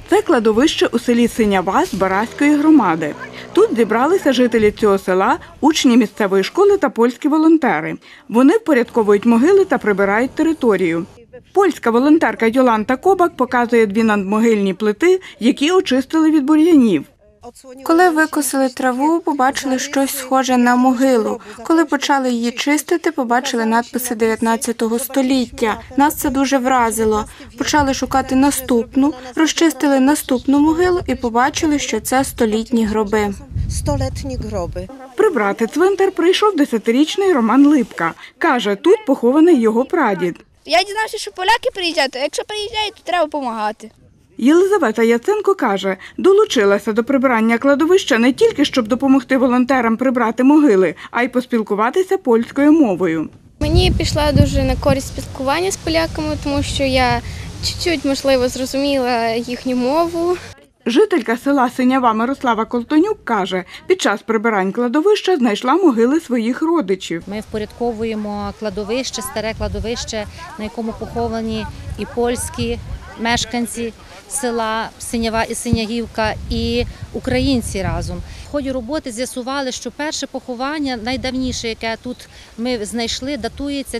Це кладовище у селі Синява Збаразької громади. Тут зібралися жителі цього села, учні місцевої школи та польські волонтери. Вони впорядковують могили та прибирають територію. Польська волонтерка Йоланта Кобак показує дві надмогильні плити, які очистили від бур'янів. Коли викосили траву, побачили щось схоже на могилу. Коли почали її чистити, побачили надписи 19 століття. Нас це дуже вразило. Почали шукати наступну, розчистили наступну могилу і побачили, що це столітні гроби. Прибрати цвинтар прийшов 10-річний Роман Липка. Каже, тут похований його прадід. Я дізнався, що поляки приїжджають, а якщо приїжджають, то треба допомагати. Єлизавета Яценко каже, долучилася до прибирання кладовища не тільки, щоб допомогти волонтерам прибрати могили, а й поспілкуватися польською мовою. Мені пішла дуже на користь спілкування з поляками, тому що я чуть-чуть, можливо, зрозуміла їхню мову. Жителька села Синява Мирослава Колтонюк каже, під час прибирань кладовища знайшла могили своїх родичів. Ми впорядковуємо кладовище, старе кладовище, на якому поховані і польські мешканці села Синява і Синягівка, і українці разом. В ході роботи з'ясували, що перше поховання, найдавніше, яке тут ми знайшли, датується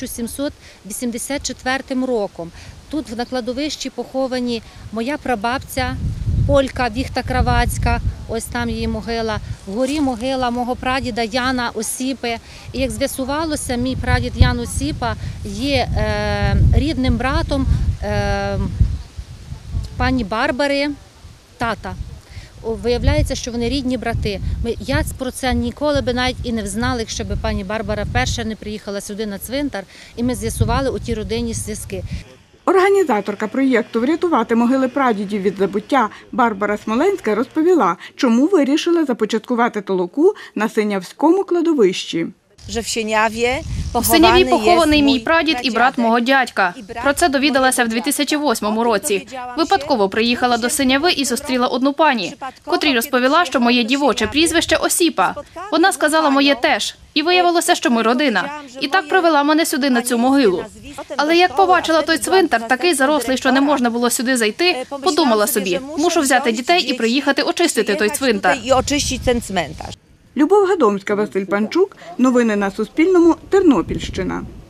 1784 роком. Тут на кладовищі поховані моя прабабця, полька Віхта Кравацька, ось там її могила, вгорі могила мого прадіда Яна Осіпи. І як з'ясувалося, мій прадід Ян Осіпа є рідним братом пані Барбари, тата. Виявляється, що вони рідні брати. Я про це ніколи би навіть і не взнала, якщо б пані Барбара перша не приїхала сюди на цвинтар, і ми з'ясували у ті родинні зв'язки. Організаторка проєкту «Врятувати могили прадідів від забуття» Барбара Смоленська розповіла, чому вирішила започаткувати толоку на Синявському кладовищі. У Синяві похований мій прадід і брат мого дядька. Про це довідалася в 2008 році. Випадково приїхала до Синяви і зустріла одну пані, котрій розповіла, що моє дівоче прізвище Осіпа. Вона сказала моє теж. І виявилося, що ми родина. І так привела мене сюди на цю могилу. Але як побачила той цвинтар, такий зарослий, що не можна було сюди зайти, подумала собі, мушу взяти дітей і приїхати очистити той цвинтар. Любов Гадомська, Василь Панчук. Новини на Суспільному. Тернопільщина.